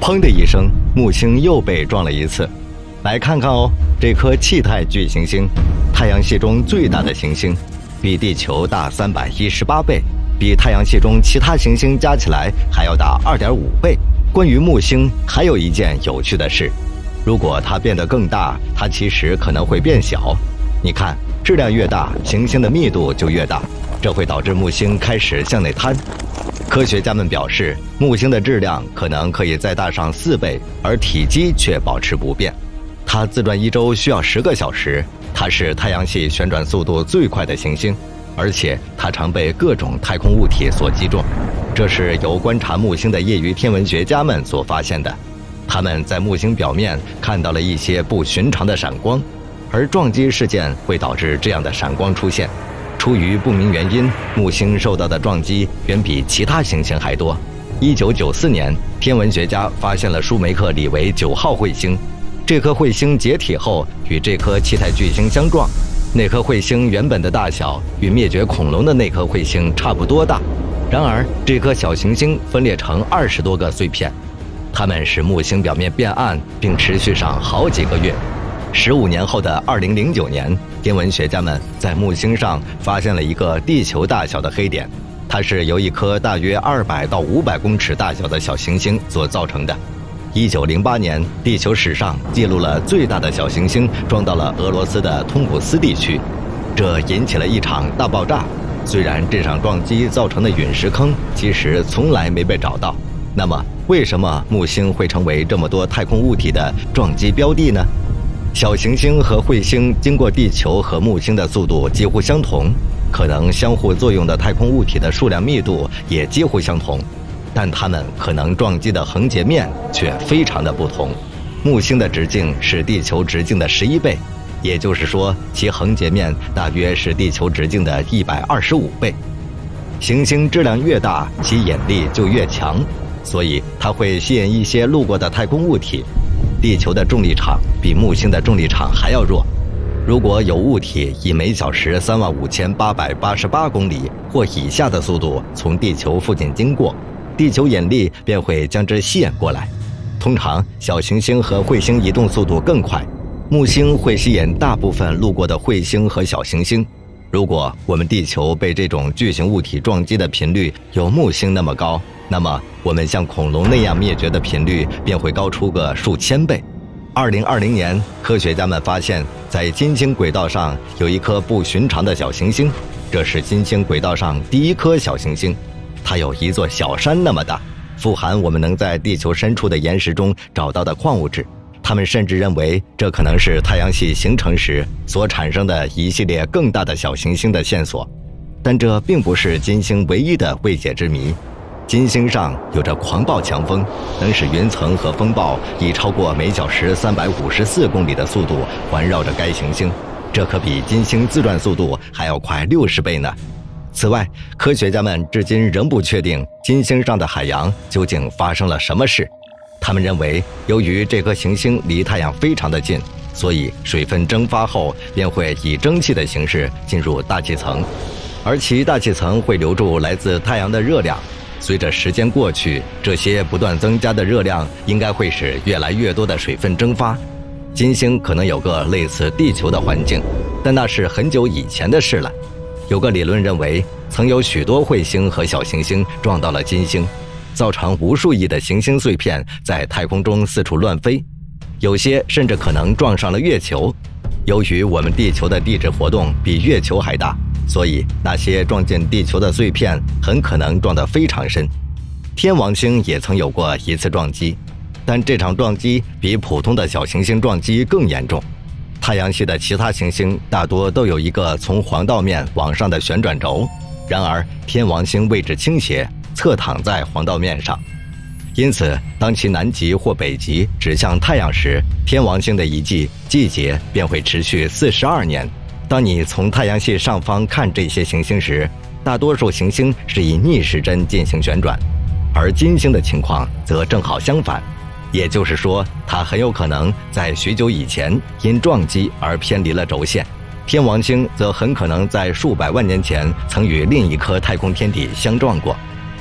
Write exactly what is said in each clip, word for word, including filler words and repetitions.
砰的一声，木星又被撞了一次。来看看哦，这颗气态巨行星，太阳系中最大的行星，比地球大三百一十八倍，比太阳系中其他行星加起来还要大 二点五倍。关于木星，还有一件有趣的事，如果它变得更大，它其实可能会变小。你看，质量越大，行星的密度就越大，这会导致木星开始向内瘫。科学家们表示，木星的质量可能可以再大上四倍，而体积却保持不变。它自转一周需要十个小时，它是太阳系旋转速度最快的行星，而且它常被各种太空物体所击中。这是由观察木星的业余天文学家们所发现的。他们在木星表面看到了一些不寻常的闪光，而撞击事件会导致这样的闪光出现。出于不明原因，木星受到的撞击远比其他行星还多。一九九四年，天文学家发现了舒梅克里维九号彗星。这颗彗星解体后与这颗气态巨星相撞，那颗彗星原本的大小与灭绝恐龙的那颗彗星差不多大。然而，这颗小行星分裂成二十多个碎片，它们使木星表面变暗，并持续上好几个月。十五年后的二零零九年，天文学家们在木星上发现了一个地球大小的黑点，它是由一颗大约二百到五百公尺大小的小行星所造成的。一九零八年，地球史上记录了最大的小行星撞到了俄罗斯的通古斯地区，这引起了一场大爆炸。虽然这场撞击造成的陨石坑其实从来没被找到，那么为什么木星会成为这么多太空物体的撞击标的呢？小行星和彗星经过地球和木星的速度几乎相同，可能相互作用的太空物体的数量密度也几乎相同，但它们可能撞击的横截面却非常的不同。木星的直径是地球直径的十一倍，也就是说，其横截面大约是地球直径的一百二十五倍。行星质量越大，其引力就越强，所以它会吸引一些路过的太空物体。地球的重力场比木星的重力场还要弱。如果有物体以每小时三万五千八百八十八公里或以下的速度从地球附近经过，地球引力便会将之吸引过来。通常，小行星和彗星移动速度更快，木星会吸引大部分路过的彗星和小行星。如果我们地球被这种巨型物体撞击的频率有木星那么高，那么我们像恐龙那样灭绝的频率便会高出个数千倍。二零二零年，科学家们发现，在金星轨道上有一颗不寻常的小行星，这是金星轨道上第一颗小行星，它有一座小山那么大，富含我们能在地球深处的岩石中找到的矿物质。他们甚至认为，这可能是太阳系形成时所产生的一系列更大的小行星的线索。但这并不是金星唯一的未解之谜。金星上有着狂暴强风，能使云层和风暴以超过每小时三百五十四公里的速度环绕着该行星，这可比金星自转速度还要快六十倍呢。此外，科学家们至今仍不确定金星上的海洋究竟发生了什么事。他们认为，由于这颗行星离太阳非常的近，所以水分蒸发后便会以蒸汽的形式进入大气层，而其大气层会留住来自太阳的热量。随着时间过去，这些不断增加的热量应该会使越来越多的水分蒸发。金星可能有个类似地球的环境，但那是很久以前的事了。有个理论认为，曾有许多彗星和小行星撞到了金星，造成无数亿的行星碎片在太空中四处乱飞，有些甚至可能撞上了月球。由于我们地球的地质活动比月球还大，所以那些撞进地球的碎片很可能撞得非常深。天王星也曾有过一次撞击，但这场撞击比普通的小行星撞击更严重。太阳系的其他行星大多都有一个从黄道面往上的旋转轴，然而天王星位置倾斜，侧躺在黄道面上，因此当其南极或北极指向太阳时，天王星的一季季节便会持续四十二年。当你从太阳系上方看这些行星时，大多数行星是以逆时针进行旋转，而金星的情况则正好相反，也就是说，它很有可能在许久以前因撞击而偏离了轴线。天王星则很可能在数百万年前曾与另一颗太空天体相撞过。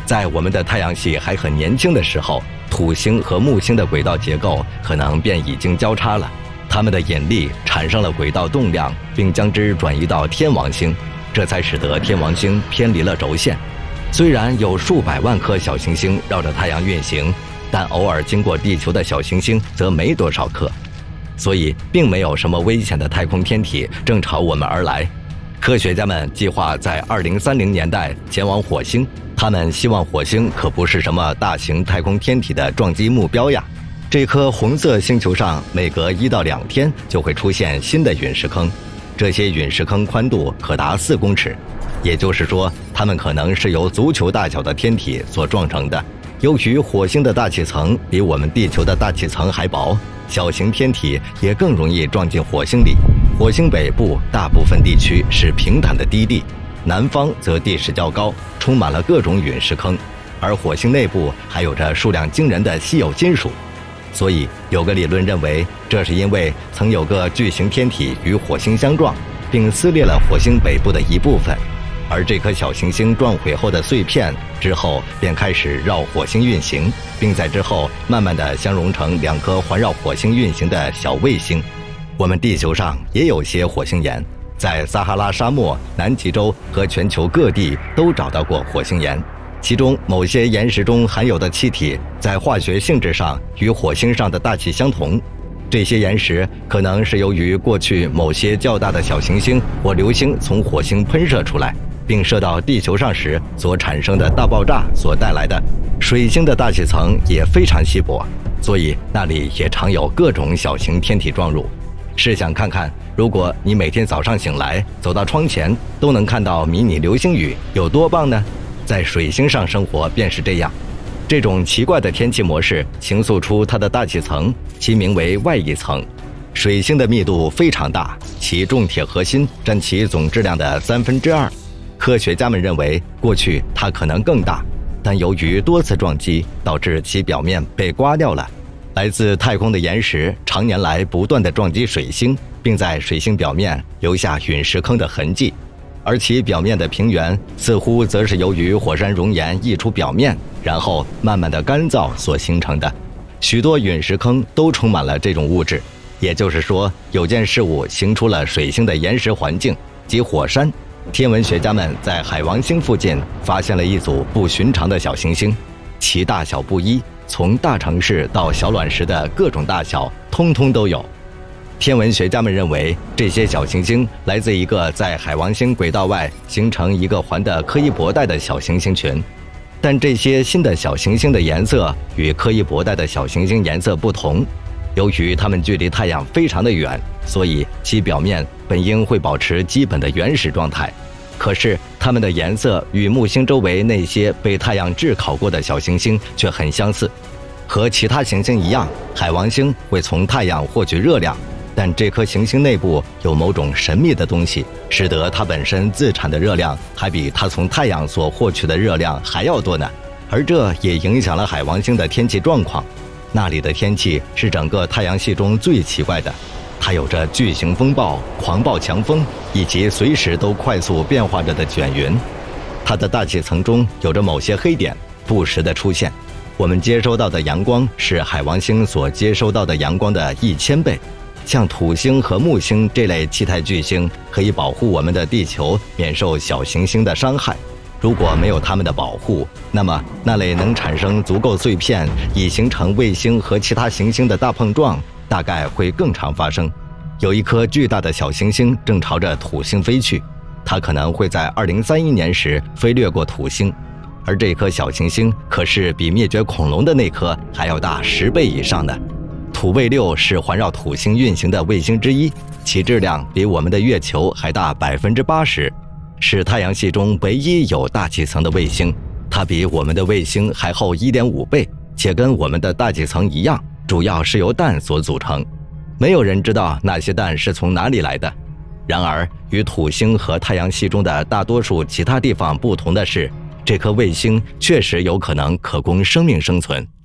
在我们的太阳系还很年轻的时候，土星和木星的轨道结构可能便已经交叉了，它们的引力产生了轨道动量，并将之转移到天王星，这才使得天王星偏离了轴线。虽然有数百万颗小行星绕着太阳运行，但偶尔经过地球的小行星则没多少颗，所以并没有什么危险的太空天体正朝我们而来。科学家们计划在二零三零年代前往火星，他们希望火星可不是什么大型太空天体的撞击目标呀。这颗红色星球上每隔一到两天就会出现新的陨石坑，这些陨石坑宽度可达四公尺，也就是说，它们可能是由足球大小的天体所撞成的。由于火星的大气层比我们地球的大气层还薄，小型天体也更容易撞进火星里。火星北部大部分地区是平坦的低地，南方则地势较高，充满了各种陨石坑，而火星内部还有着数量惊人的稀有金属。所以有个理论认为，这是因为曾有个巨型天体与火星相撞，并撕裂了火星北部的一部分，而这颗小行星撞毁后的碎片之后便开始绕火星运行，并在之后慢慢地相融成两颗环绕火星运行的小卫星。我们地球上也有些火星岩，在撒哈拉沙漠、南极洲和全球各地都找到过火星岩，其中某些岩石中含有的气体在化学性质上与火星上的大气相同。这些岩石可能是由于过去某些较大的小行星或流星从火星喷射出来，并射到地球上时所产生的大爆炸所带来的。水星的大气层也非常稀薄，所以那里也常有各种小型天体撞入。试想看看，如果你每天早上醒来走到窗前都能看到迷你流星雨，有多棒呢？在水星上生活便是这样。这种奇怪的天气模式形塑出它的大气层，其名为外翼层。水星的密度非常大，其重铁核心占其总质量的三分之二。科学家们认为，过去它可能更大，但由于多次撞击，导致其表面被刮掉了。来自太空的岩石常年来不断地撞击水星，并在水星表面留下陨石坑的痕迹，而其表面的平原似乎则是由于火山熔岩溢出表面，然后慢慢的干燥所形成的。许多陨石坑都充满了这种物质，也就是说，有件事物行出了水星的岩石环境及火山。天文学家们在海王星附近发现了一组不寻常的小行星，其大小不一，从大城市到小卵石的各种大小通通都有。天文学家们认为，这些小行星来自一个在海王星轨道外形成一个环的柯伊伯带的小行星群，但这些新的小行星的颜色与柯伊伯带的小行星颜色不同。由于它们距离太阳非常的远，所以其表面本应会保持基本的原始状态。可是它们的颜色与木星周围那些被太阳炙烤过的小行星却很相似。和其他行星一样，海王星会从太阳获取热量，但这颗行星内部有某种神秘的东西，使得它本身自产的热量还比它从太阳所获取的热量还要多呢。而这也影响了海王星的天气状况。那里的天气是整个太阳系中最奇怪的，它有着巨型风暴、狂暴强风以及随时都快速变化着的卷云。它的大气层中有着某些黑点，不时地出现。我们接收到的阳光是海王星所接收到的阳光的一千倍。像土星和木星这类气态巨星可以保护我们的地球免受小行星的伤害。如果没有它们的保护，那么那类能产生足够碎片以形成卫星和其他行星的大碰撞大概会更常发生。有一颗巨大的小行星正朝着土星飞去，它可能会在二零三一年时飞掠过土星，而这颗小行星可是比灭绝恐龙的那颗还要大十倍以上的。土卫六是环绕土星运行的卫星之一，其质量比我们的月球还大百分之八十。是太阳系中唯一有大气层的卫星，它比我们的卫星还厚 一点五倍，且跟我们的大气层一样，主要是由氮所组成。没有人知道那些氮是从哪里来的。然而，与土星和太阳系中的大多数其他地方不同的是，这颗卫星确实有可能可供生命生存。